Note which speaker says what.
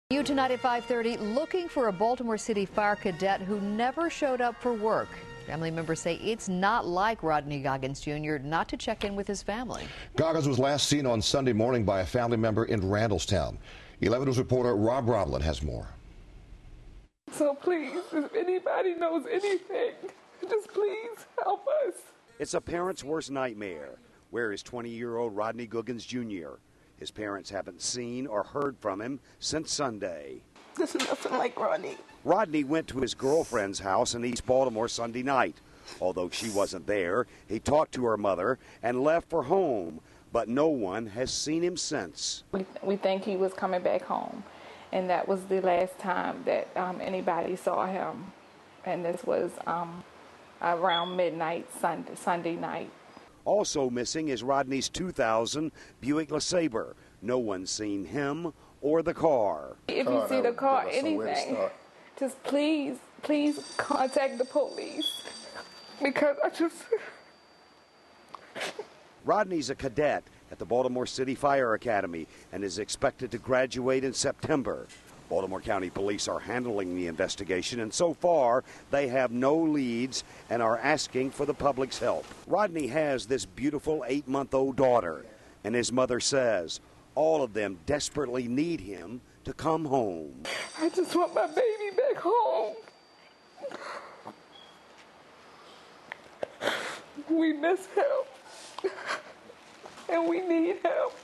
Speaker 1: You tonight at 5:30, looking for a Baltimore City fire cadet who never showed up for work. Family members say it's not like Rodney Goggins Jr. not to check in with his family.
Speaker 2: Goggins was last seen on Sunday morning by a family member in Randallstown. 11 News reporter Rob Roblin has more.
Speaker 3: So please, if anybody knows anything, just please help us.
Speaker 4: It's a parent's worst nightmare. Where is 20-year-old Rodney Goggins Jr.? His parents haven't seen or heard from him since Sunday.
Speaker 3: This is nothing like Rodney.
Speaker 4: Rodney went to his girlfriend's house in East Baltimore Sunday night. Although she wasn't there, he talked to her mother and left for home, but no one has seen him since.
Speaker 3: We think he was coming back home, and that was the last time that anybody saw him, and this was around midnight Sunday night.
Speaker 4: Also missing is Rodney's 2000 Buick LeSabre. No one's seen him or the car.
Speaker 3: If you see the car, anything, just please contact the police, because I just...
Speaker 4: Rodney's a cadet at the Baltimore City Fire Academy and is expected to graduate in September. Baltimore County Police are handling the investigation, and so far they have no leads and are asking for the public's help. Rodney has this beautiful 8-month-old daughter, and his mother says all of them desperately need him to come home.
Speaker 3: I just want my baby back home. We miss him, and we need help.